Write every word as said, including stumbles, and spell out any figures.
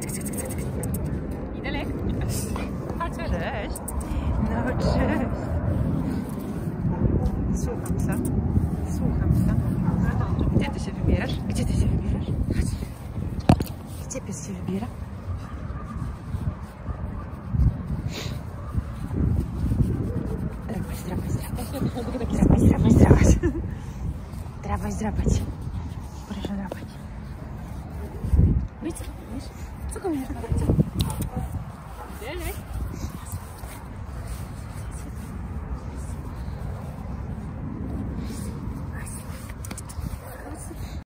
I daleko. A cześć. No cześć. Słucham psa. Słucham psa. Gdzie ty się wybierasz? Gdzie ty się wybierasz? Chodź. Gdzie pies się wybiera? Drapać, drapać, drapać. Drapać, drapać, drapać. Drapać, drapać. Proszę drapać. Wiesz co? Co go będziesz drapać?